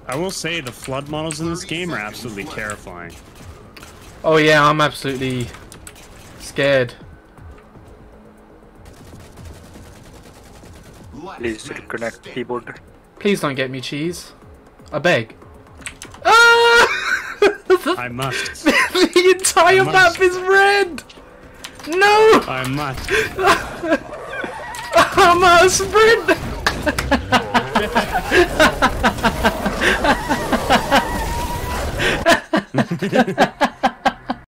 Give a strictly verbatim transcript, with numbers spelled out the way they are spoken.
I will say the flood models in this game are absolutely terrifying. Oh yeah, I'm absolutely scared. Please reconnect keyboard. Please don't get me cheese. I beg. Ah! I must. The entire I must. map is red! No! I must. I'm out of sprint!